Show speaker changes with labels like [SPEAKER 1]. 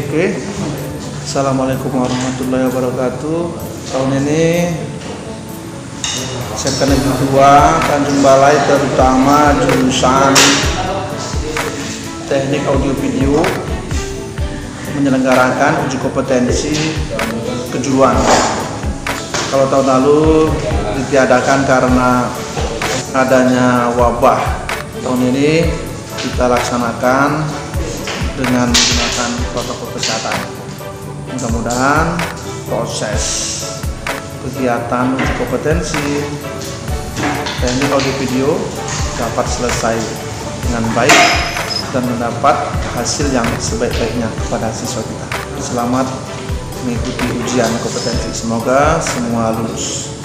[SPEAKER 1] Oke. Assalamualaikum warahmatullahi wabarakatuh. Tahun ini SMK Negeri 2 Tanjung Balai, terutama jurusan Teknik Audio Video, menyelenggarakan uji kompetensi kejuruan. Kalau tahun lalu ditiadakan karena adanya wabah, tahun ini kita laksanakan dengan menggunakan protokol kesehatan. Mudah-mudahan proses kegiatan uji kompetensi teknik audio video dapat selesai dengan baik dan mendapat hasil yang sebaik-baiknya kepada siswa kita. Selamat mengikuti ujian kompetensi. Semoga semua lulus.